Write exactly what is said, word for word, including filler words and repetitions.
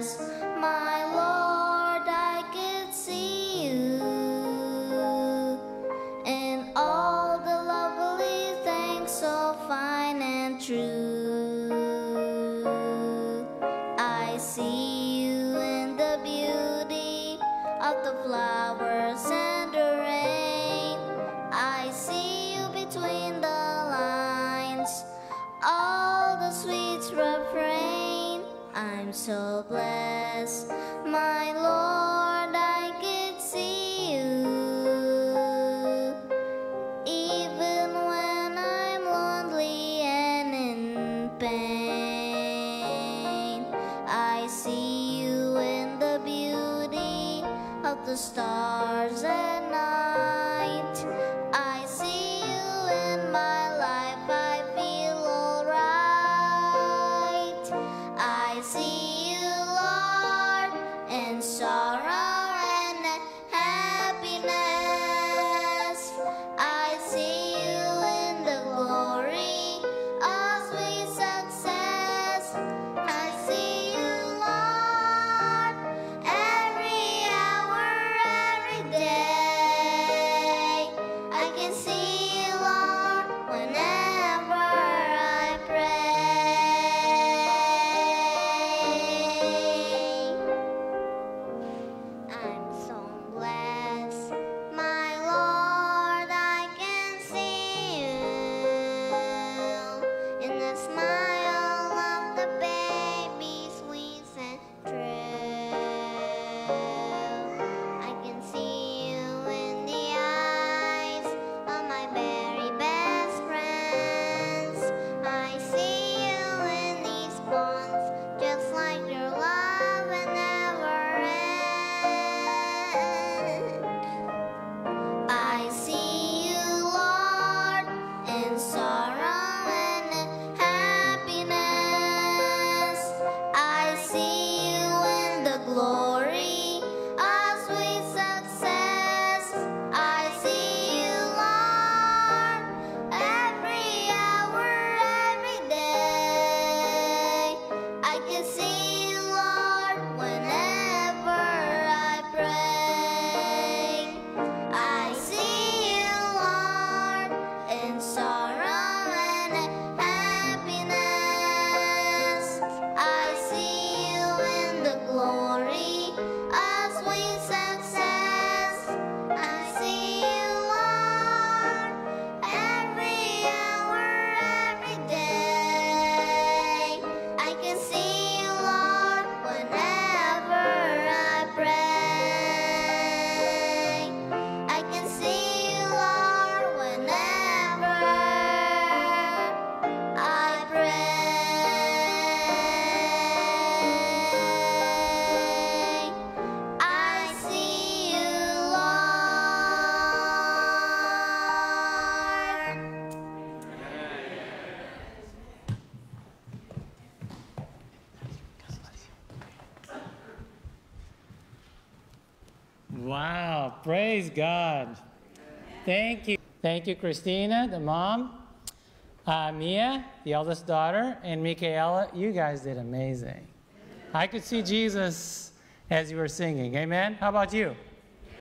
blessed, my Lord, I could see you in all the lovely things so fine and true. I see you in the beauty of the flowers and the rain. I see you between the lines, all the sweet refrain. I'm so blessed, my Lord, I could see you even when I'm lonely and in pain. I see you in the beauty of the stars at night. I see you in my life, I feel alright. I see you, Lord, in sorrow and happiness. I see you in the glory of sweet success. I see you, Lord, every hour, every day. I can see you, Lord, whenever I pray. I'm so blessed, my Lord, I can see you in the smile of the baby, sweet and true. I can see you in the eyes of my very best friends. I see you in these bonds, just like your love will never end. I see you, Lord, in sorrow and happiness. I see you in the glory of sweet success. I see you, Lord, every hour, every day. I can see you, Lord, whenever I pray. I see you, Lord, in sorrow and happiness. I see you in the glory of sweet success. I see you, Lord, every hour, every day. I can see you, Lord, whenever I pray. I can see you, Lord, whenever I pray. I see you, Lord. Wow, praise God. Thank you. Thank you, Christina, the mom, uh, Mia, the eldest daughter, and Michaela. You guys did amazing. I could see Jesus as you were singing. Amen. How about you?